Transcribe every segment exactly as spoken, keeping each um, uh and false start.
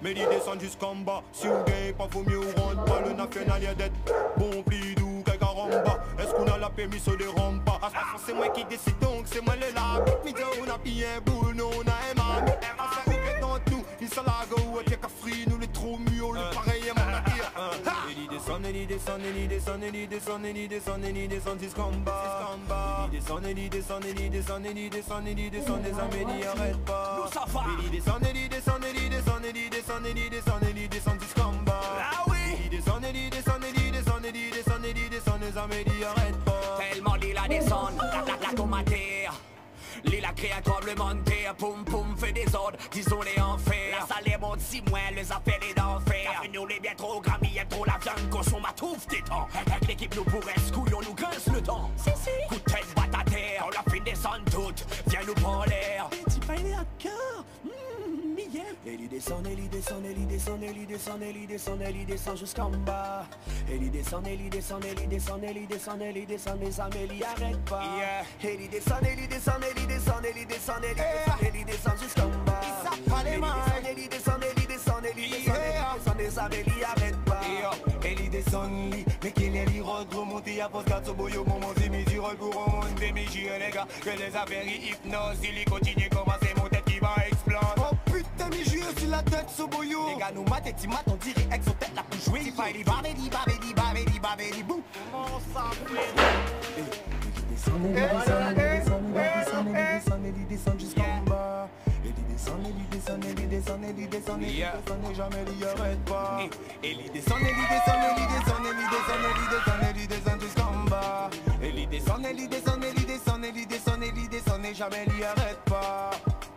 Mais l'idée descend jusqu'en bas. Si vous gagnez pas, vaut mieux ou rentre pas. Le national y a d'être bon, plidou, cagaramba. Est-ce qu'on a la permis sur les rampas? À ce moment, c'est moi qui décide donc, c'est moi le lab. Midi, on a pillé un boule, nous on a un man. On s'est réglé dans tout. Ils sont là, go, ou t'es qu'à free, nous les trop mieux, le pareil, à mon avis. Et l'idée descend, et l'idée descend, et l'idée descend, et l'idée descend, et l'idée descend, et l'idée descend jusqu'en bas. Et l'idée descend, et l'idée descend, et l'idée descend, et l'idée descend, et l'idée descend, les amélis arrêtent pas. Nous ça va. Et l'idée descend, et l'idée descend, et l'idée descend, et l'idée descend, et l'idée descend, et l'idée descend jusqu'en bas. Ah oui. Et l'idée descend, et l'idée descend, et l'idée descend, et l'idée descend, et l'idée descend, les amélis arrêtent pas. Tellement l'île la descend, la la la tomater. L'île a créé un tremblement de terre, poum poum fait des ordres, disons les enfer. La salle est monte si moins, les affaires est d'enfer. La nous les bien trop grammes, il aime trop la viande, consomme à touffe des temps. Avec l'équipe nous pourrait couillons nous grince le temps. Si si. Coup de tête batte à terre, on la fin descend toute, viens nous prendre l'air. Petit pain à cœur, mmh, yeah. Et l'idée descend, et l'idée descend, et l'idée descend, et l'idée descend, et l'idée descend, et l'idée descend jusqu'en bas. Et l'idée descend, et l'idée descend, et l'idée descend, et l'idée descend, et l'idée descend, les amélis arrêtent pas. Et l'idée descend, et l'idée descend, et l'idée descend, et l'idée descend, et l'idée descend, et l'idée descend jusqu'en bas. Et l'idée descend, et l'idée descend, et l'idée descend, et l'idée descend, les amélis arrêtent pas. Et l'idée descend, mais qu'il est l'irode remonté à post quatre boyo pour monter mes iroles pour remonter mes jeux les gars. Que les affaires hypnose, il y continue comment c'est mon tête qui va exploser. Oh putain mes jeux sur la tête ce boyo. Les gars nous matent et t'y matent, on dirait ex tête la plus jouée. C'est pas les babéli babéli babéli babéli bou. Comment ça fait? Et l'idée descend, et l'idée descend jusqu'en bas. Et l'idée descend, et l'idée descend, et l'idée descend, et l'idée descend, et l'idée descend, et jamais l'y arrête pas. Et l'idée descend, et l'idée descend, et l'idée descend, et l'idée descend, et l'idée descend, et l'idée descend jusqu'en bas. Et l'idée descend, et l'idée descend, et l'idée descend, et l'idée descend, et l'idée descend, et jamais l'y arrête pas.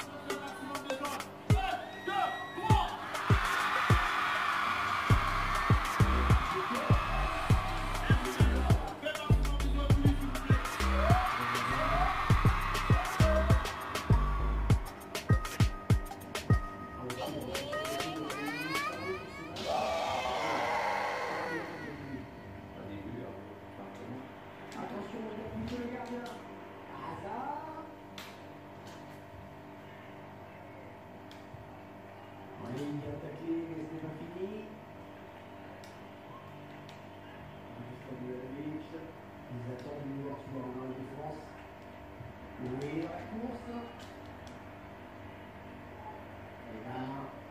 Ils attendent une ouverture en main de défense. Oui, la course. Et là.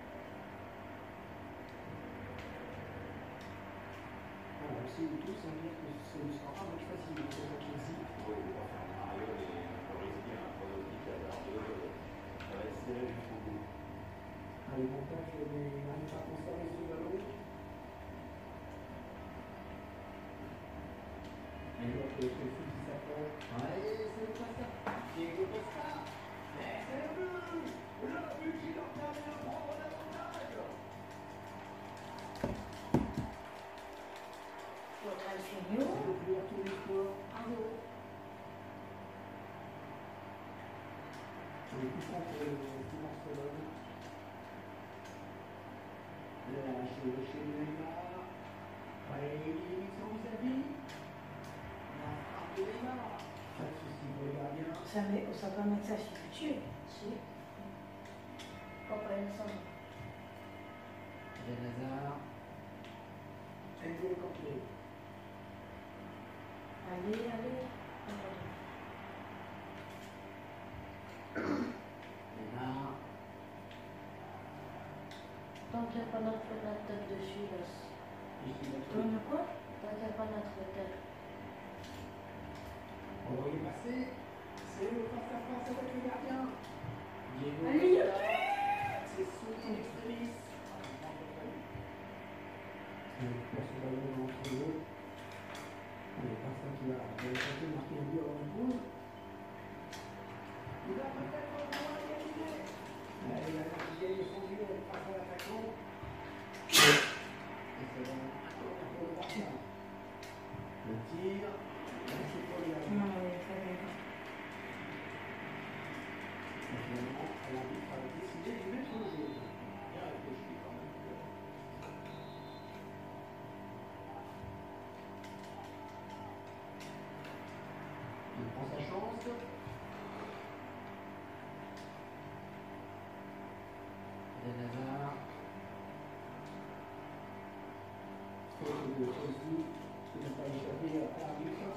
Alors, si vous tous, ça veut dire que ce ne sera pas un match facile. C'est ça qui hésite. Oui, on va faire un Mario et on va risquer un pronostic à l'heure deux. Ça va être serré jusqu'au bout. Allez, montage, mais on n'arrive pas à conserver ce ballon. Et donc, le foot qui s'approche. Allez, c'est le Costa. Diego Costa. Et c'est le but. Le but qui leur permet de prendre l'avantage. C'est le plus retour du score. Bravo. Les coups francs pour le Simon Solon. Là, chez Neymar. Allez, il est sur vis-à-vis. Pas de soucis pour les gardiens. Ça, met, ça va mettre ça sur le tuer. Si. Pourquoi pas une somme? Eden Hazard. N'Golo Kanté. Allez, allez. Neymar. Tant qu'il n'y a pas notre, notre tête dessus, laisse. Ici, notre. Tu veux quoi? Tant qu'il n'y a pas notre tête. On va y passer. C'est le face-à-face avec le gardien. Diego Allez, Costa. C'est sous son extrémiste. Il passe le ballon entre eux. Il n'y a personne qui va tenter de marquer un but avant une pause. Il va peut-être pouvoir égaliser. Allez, il a gagné son but face à l'attaquant. Et c'est bon. Encore pour le gardien. Le tir. C'est pour les gardiens. Non, mais très bien. Finalement, l'arbitre a décidé de mettre le jeu. Bien réfléchi quand même. Il prend sa chance. Eden Hazard. Chelsea qui n'a pas échappé à l'arbitre.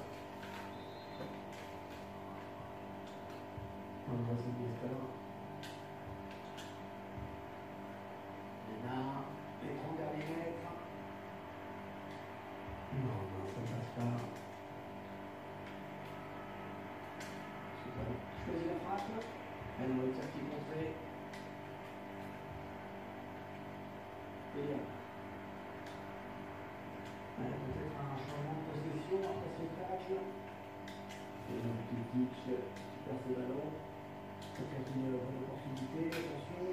On voit ses pistons. Maintenant, les trente derniers mètres. Non, non, ça ne passe pas. Choisis la frappe. Elle doit être sortie contrée. Et bien. Peut-être un changement de possession après ce tâche. Et donc, Kitic qui perd ses ballons. Peut-être une bonne opportunité. Attention.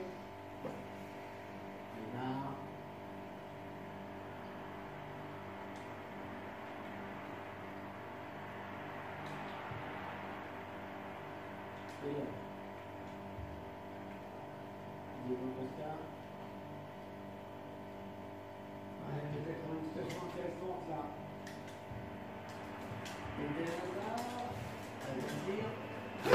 Et là. Et bien. Diego Costa. Ouais, peut-être une situation intéressante là. Et bien là, elle va dire. Et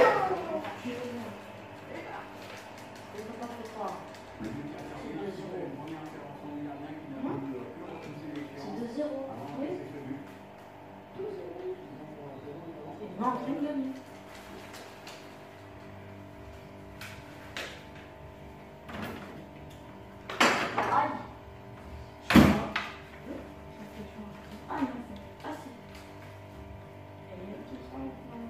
là, c'est pas trop. Le but a terminé sur une première intervention du gardien qui n'a pas pu repousser les clients. C'est deux zéro. Avant Oui. c'est ce but. deux zéro, ils ont pour la seconde. Et vingt minutes. Aïe. Ah non, c'est assez. Et il y a un petit son.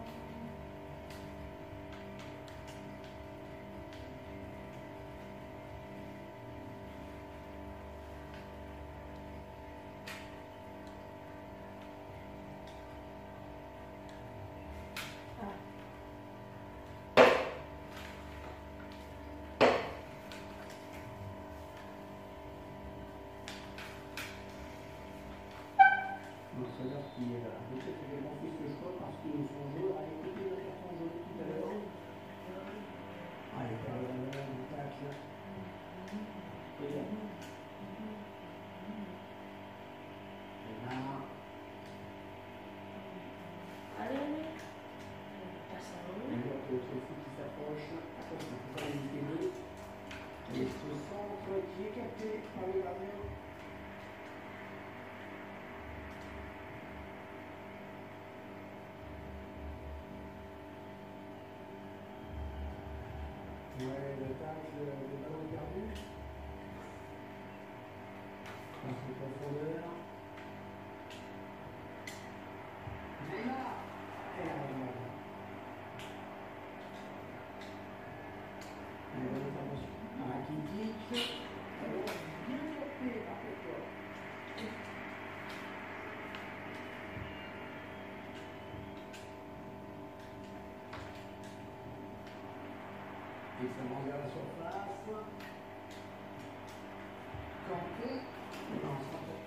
Marcelin qui a peut-être également fait ce choix parce que son joueur a écouté le carton jaune tout à l'heure. Ah, il parle de la du tacle. Et là. Et là. Allez, passe à l'eau. On voit que Chelsea qui s'approche. Attention, il ne faut pas hésiter deux. Et ce centre qui est capté par le gardien. Ouais, le tacle, le ballon perdu. Dans cette profondeur. Et là, et là, voilà. Allez, bonne intervention. Ah, Kitic. Alors, bien porté par Courtois. Et ça monte vers la surface. Kanté. Non, sans trop.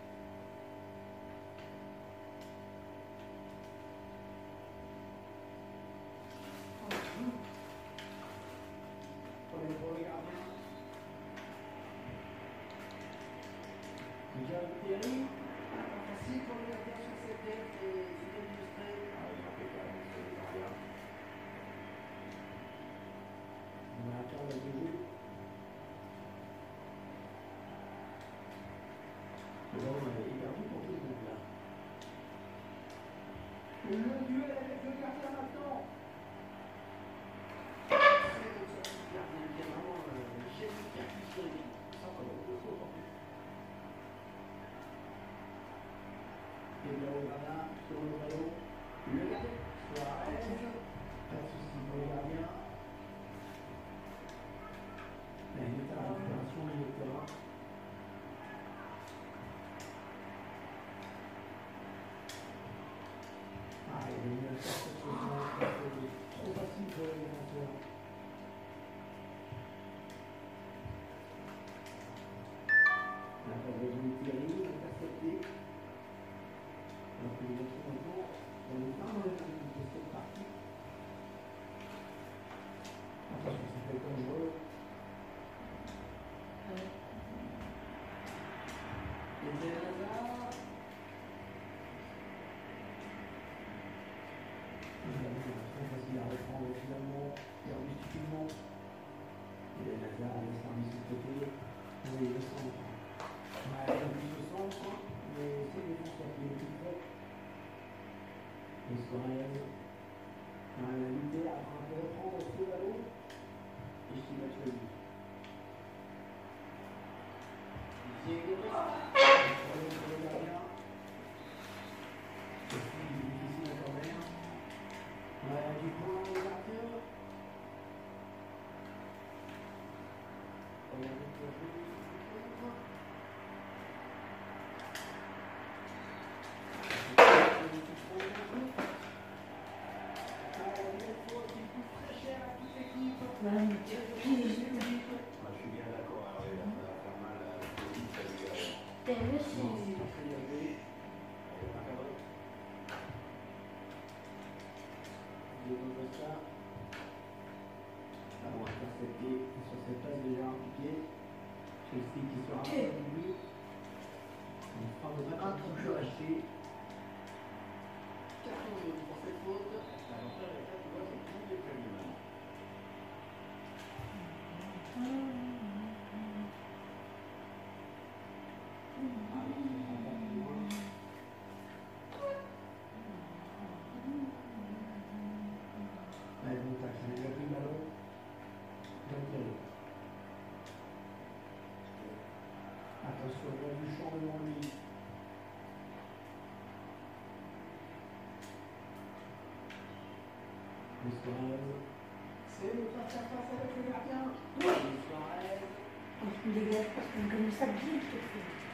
Pour les pour les gardiens. Miguel Thierry. Facile pour le gardien sur cette tête et c'est illustré. Ah, il a fait quand même sur les gardiens. On va attendre le jeu. Le ballon est perdu pour tout le monde là. Le duel avec le gardien maintenant. C'est comme ça, le gardien qui est vraiment le génie qui appuie sur les lignes. Ça, ça va être le faux aujourd'hui. Et bien au gardien, sur le ballon. Le gardien. Suarez. Pas de soucis pour le gardien. Il est à la récupération du terrain. Ah, il est mieux à faire cette chose trop facile pour les défenseurs. La passe de Jean Thierry, intercepté. Alors que les autres maintenant, on n'est pas dans de cette partie. Attention, ça peut être dangereux. Et bien là, très facile à reprendre finalement, perdu stupidement. Et Lazare a laissé un de ce côté. Oui, le centre. Ouais, il a plus le centre, mais Suarez. La lutte à reprendre ce ballon. Et je t'y battu le but. Diego Costa. Problème pour le gardien. C'est difficile quand même. Ouais, du point au gardien. On a vu que je vais Voilà, mais tu piges. Moi, je suis bien d'accord. Alors, il va faire mal à la police, ça lui a- T'as vu, Non, c'est... c'est pas très élevé. Elle est pas cadrée. Diego Costa. Ah bon, intercepté sur cette passe déjà impliquée. Chelsea qui se rapproche du but. Une frappe de match un petit peu hachée. Carton jaune pour cette faute. L'avantage avec ça, tu vois, c'est qu'il est prévu maintenant. Allez, bon tac, j'ai déjà pris le ballon. Dantel. Attention, il y a du champ devant lui. Suarez. C'est le face à face avec le gardien. Suarez. On se dégage parce qu'on comme ça vite.